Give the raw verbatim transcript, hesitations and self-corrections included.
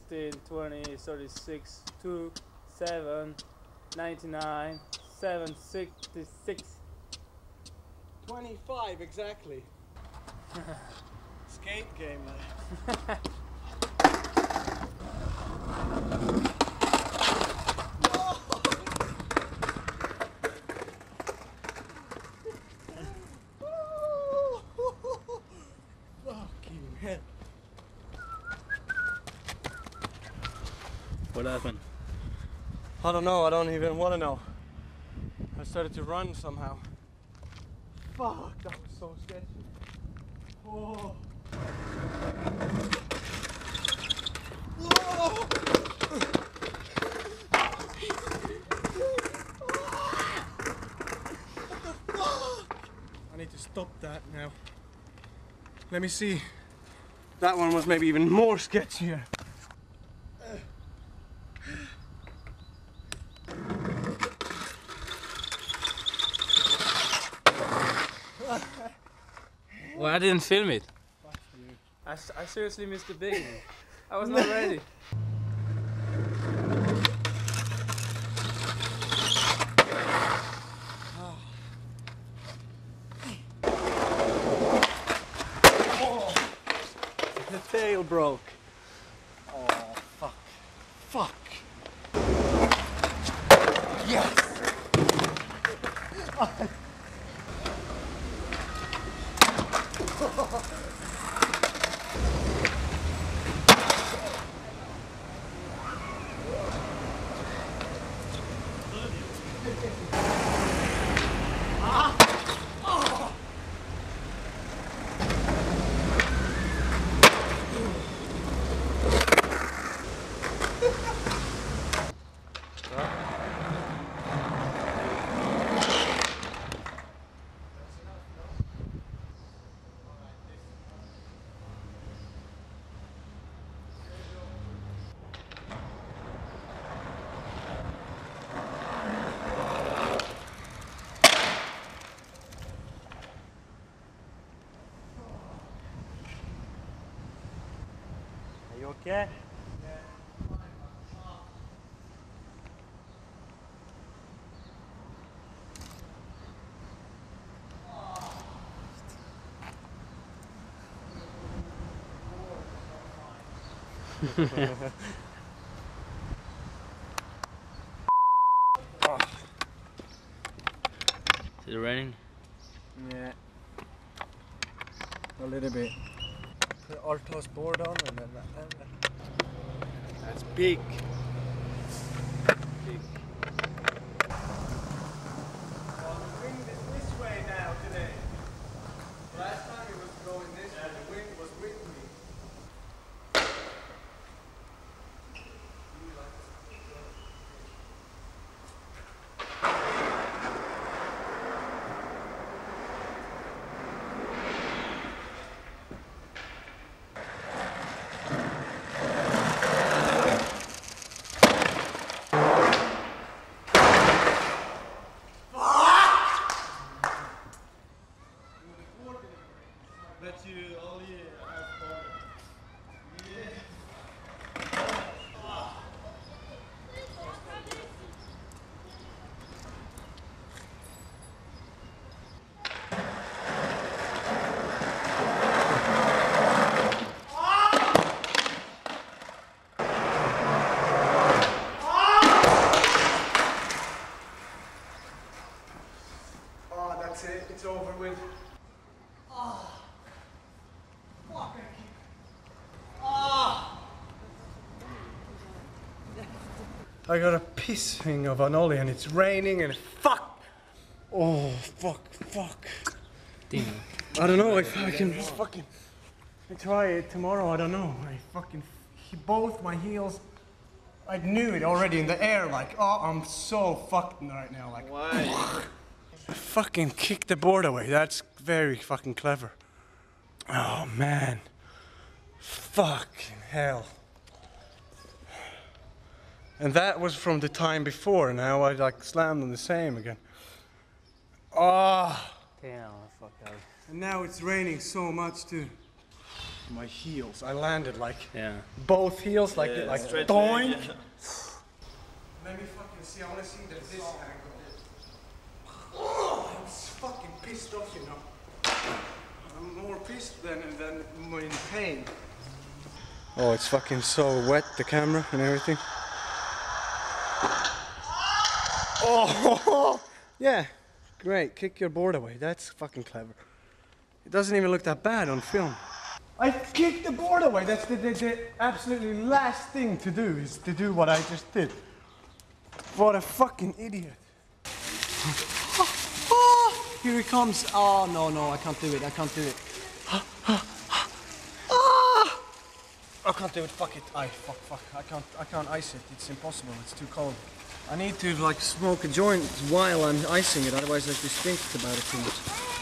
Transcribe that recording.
sixteen, twenty, thirty-six, two, seven, ninety-nine, seven, sixty-six. twenty-five exactly. Skate game, man. Fucking hell. What happened? I don't know, I don't even want to know. I started to run somehow. Fuck, that was so sketchy. Oh. Whoa. I need to stop that now. Let me see. That one was maybe even more sketchier. Well, I didn't film it. I, I seriously missed the beginning. I was not ready. Oh. The tail broke. Oh, fuck. Fuck. Yes! Are you okay? Is it raining? Yeah. A little bit. Put Artos board on and then that. That's big. Big. Well, the wind is this way now today. Last time it was going this way, the wind was with me. Bet you ollie has fun. Yeah. Oh, that's it. It's over with. Oh. I got a pissing of an ollie and it's raining and fuck! Oh, fuck, fuck. Damn. I don't know if I can fucking I try it tomorrow, I don't know. I fucking, he, both my heels, I knew it already in the air, like, oh, I'm so fucked right now, like. Why? I fucking kicked the board away, that's very fucking clever. Oh man. Fucking hell. And that was from the time before, now I like slammed on the same again. Ah! Oh. Damn, fuck out. And now it's raining so much too. my heels. I landed like Yeah. both heels, like Yeah, like straight doink. leg, yeah. Let me fucking see. I want to see the this angle. Oh, I'm fucking pissed off, you know. I'm more pissed than than in pain. Oh, it's fucking so wet, the camera and everything. Oh, yeah, great. Kick your board away. That's fucking clever. It doesn't even look that bad on film. I kicked the board away. That's the, the, the absolutely last thing to do, is to do what I just did. What a fucking idiot. Here he comes. Oh, no, no, I can't do it. I can't do it. I can't do it. Fuck it. I fuck, fuck. I can't, I can't ice it. It's impossible. It's too cold. I need to like smoke a joint while I'm icing it, otherwise I just think about it too much.